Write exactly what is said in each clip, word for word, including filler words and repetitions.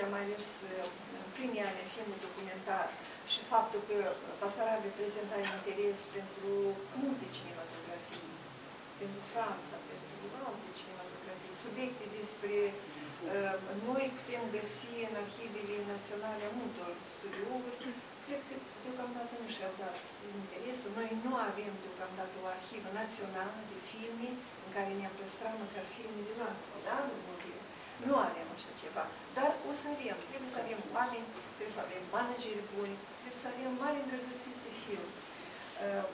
industria, mai ales în primii ani, filmul documentar, și faptul că Basarabia prezenta interes pentru multe cinematografii, pentru Franța, pentru alte cinematografii, subiecte despre uh, noi putem găsi în arhivele naționale a multor studiouri. Cred că deocamdată nu și-au dat interesul. Noi nu avem deocamdată o arhivă națională de filme în care ne-am păstrat măcar filmele noastre, da? Nu avem așa ceva. Dar o să avem. Trebuie să avem oameni, trebuie să avem manageri buni, trebuie să avem mari îndrăgostiți de film. Uh,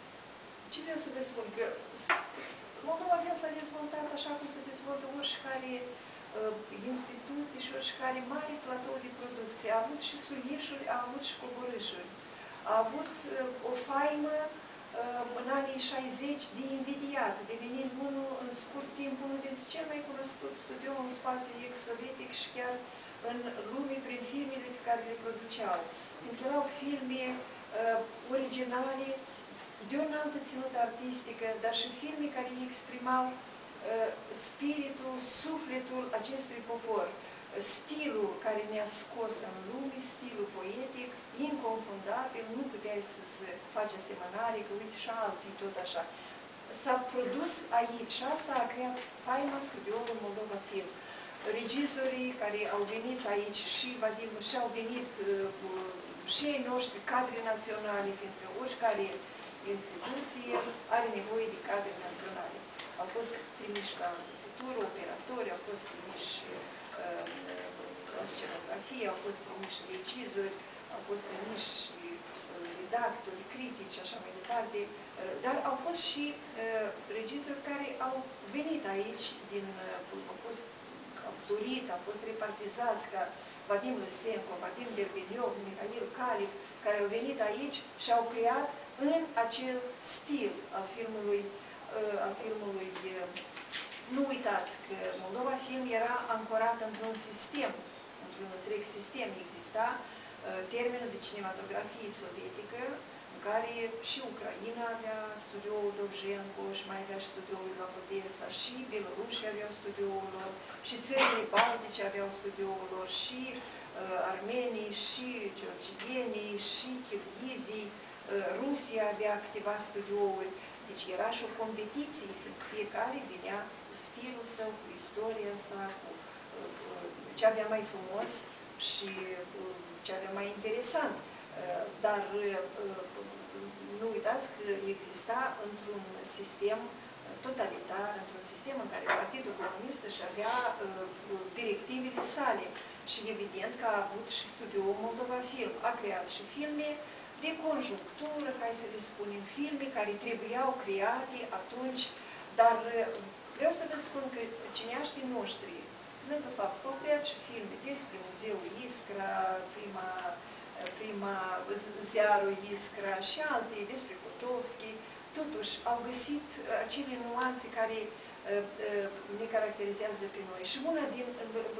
ce vreau să vă spun? Că Moldova s-a dezvoltat așa cum se dezvoltă oricare uh, instituții și oricare mare platou de producție. A avut și suieșuri, a avut și coborâșuri. A avut uh, o faimă uh, în anii șaizeci de invidiat, devenind unul în scurt timp unul dintre cel mai cunoscut studio în spațiul ex-sovietic și chiar în lume prin filmele pe care le produceau. Pentru că erau filme uh, originale, de o înaltă ținută artistică, dar și filme care exprimau uh, spiritul, sufletul acestui popor, stilul care ne-a scos în lume, stilul poetic, inconfundabil, nu puteai să se faci asemănare, că uite și alții tot așa. S-a produs aici și asta a creat faima studioului Moldova Film. Regizorii care au venit aici și Vadim, și au venit uh, și ei noștri, cadre naționale, pentru că oricare instituție are nevoie de cadre naționale. Au fost trimiși la învățătură, operatori, au fost trimiși uh, la scenografie, au fost trimiși regizori, au fost trimiși uh, redactori, critici, așa mai departe, uh, dar au fost și uh, regizori care au venit aici, din, uh, au fost autorit, au fost repartizați ca Vadim Lăsenco, Vadim Derbeniov, Mihail Calic, care au venit aici și au creat în acel stil al filmului, al filmului. Nu uitați că Moldova Film era ancorat într-un sistem, într-un întreg sistem. Exista termenul de cinematografie sovietică, în care și Ucraina avea studioul Dovzhenko și mai avea și studioul la Odessa, și Belorusia aveau studioul lor, și țările Baltice aveau studioul lor, și uh, armenii, și georgienii, și kirghizii, Rusia avea câteva studiouri, deci era și o competiție, fiecare venea cu stilul său, cu istoria sa, cu ce avea mai frumos și ce avea mai interesant. Dar nu uitați că exista într-un sistem totalitar, într-un sistem în care Partidul Comunist își avea directivele sale și evident că a avut și studioul Moldova Film. A creat și filme de conjunctură, hai să le spunem, filme care trebuiau create atunci, dar vreau să vă spun că cineaștii noștri, lângă fapt, au creat și filme despre Muzeul Iskra, prima, prima ziarul Iskra și alte, despre Kotovski, totuși au găsit acele nuanțe care ne caracterizează pe noi. Și una din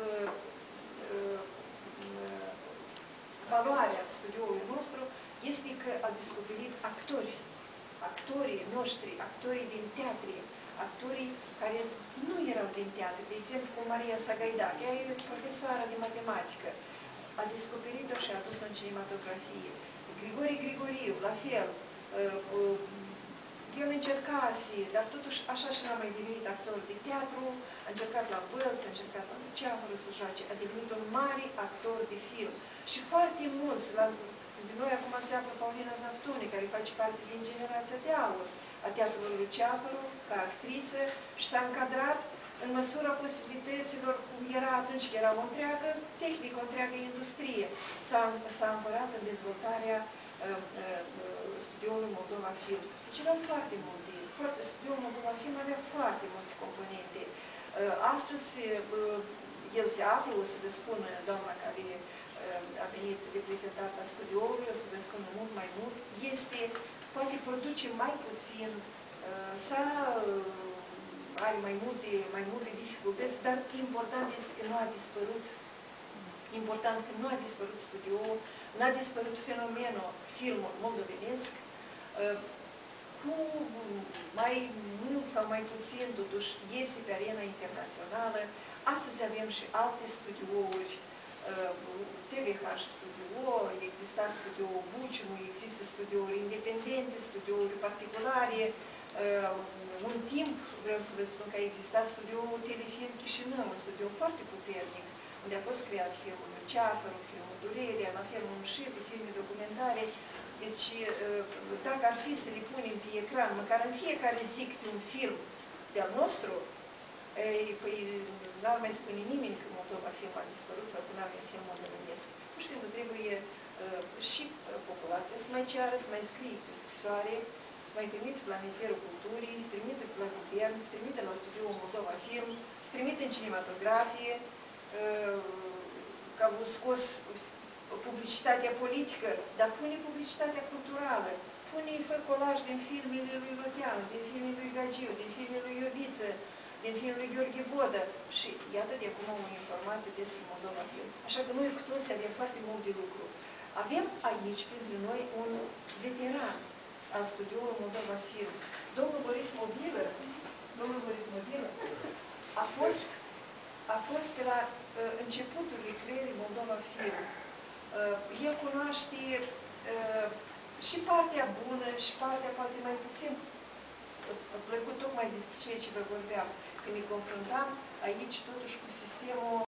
valoarea studioului nostru este că a descoperit actori, actorii noștri, actorii din teatre, actorii care nu erau din teatre. De exemplu, cu Maria Sagaidac, ea e profesoară de matematică, a descoperit-o și a adus-o în cinematografie. Grigori Grigoriu, la fel, el încercase, dar totuși așa și n-a mai devenit actor de teatru, a încercat la Bălți, a încercat la Luceafără să joace, a devenit un mare actor de film. Și foarte mulți, la noi acum se află Paulina Zaftuni, care face parte din generația de aur a teatrului Luceafăru, ca actriță, și s-a încadrat în măsura posibilităților, cum era atunci, era o întreagă tehnică, o întreagă industrie. S-a împărat în dezvoltarea uh, uh, studioului Moldova Film. Deci erau foarte multe, foarte, studioul Moldova Film avea foarte multe componente. Uh, astăzi, uh, el se află, o să vă spun doamna care a venit reprezentat la studioului, o să vă spun mult mai mult, este, poate produce mai puțin, sau are mai multe, mai multe dificultăți, dar important este că nu a dispărut, important că nu a dispărut studioul, n-a dispărut fenomenul filmul moldovenesc, cu mai mult sau mai puțin, totuși, iese pe arena internațională. Astăzi avem și alte studiouri T V H Studio, exista Studio Buciu, există studiouri independente, studiouri particulare. Un timp, vreau să vă spun că a existat studioul Telefilm Chișinău, un studio foarte puternic, unde a fost creat filmul Ceafărul, filmul Durerea, la fel un șir de filme documentare. Deci, dacă ar fi să le punem pe ecran, măcar în fiecare zi câte un film de-al nostru, păi n-ar mai spune nimeni că Moldova film a dispărut sau că nu avem film moldovenesc. Pur și simplu trebuie și populația să mai ceară, să mai scrie pe scrisoare, să mai trimite la Ministerul Culturii, să trimite la guvern, să trimite la studioul Moldova Film, să trimite în cinematografie, că au scos publicitatea politică, dar pune publicitatea culturală, pune, fă colaj din filmele lui Loteanu, din filmele lui Gagiu, din filmele lui Ioviță, din filmul lui Gheorghe Vodă și iată de acum o informație despre Moldova Film. Așa că noi cu toți avem foarte mult de lucru. Avem aici, printre noi, un veteran al studioului Moldova Film. Domnul Boris Mobilă, domnul Boris Mobilă, a fost, a fost pe la uh, începuturile creierii Moldova Film. Uh, el cunoaște uh, și partea bună și partea poate mai puțin plăcut tocmai despre ceea ce vă vorbeam. Când ne confruntam aici totuși cu sistemul